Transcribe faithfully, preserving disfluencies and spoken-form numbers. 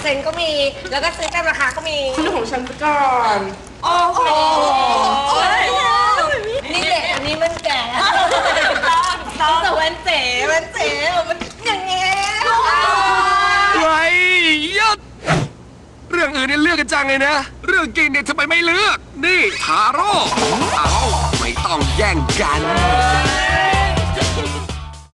ซ็นต์ก็มีแล้วก็ซื้อเต็มราคาก็มีซื้อของฉันก่อนโอ้โหนี่เด็กอันนี้มันแก่ต้องต้องแต่วันเจ๋วันเจ๋มันอย่างเงี้ยไรยศเรื่องอื่นเนี่ยเลือกกันจังเลยนะเรื่องกินเนี่ยทำไมไม่เลือกนี่ทาโร่เอาไม่ต้องแย่งกัน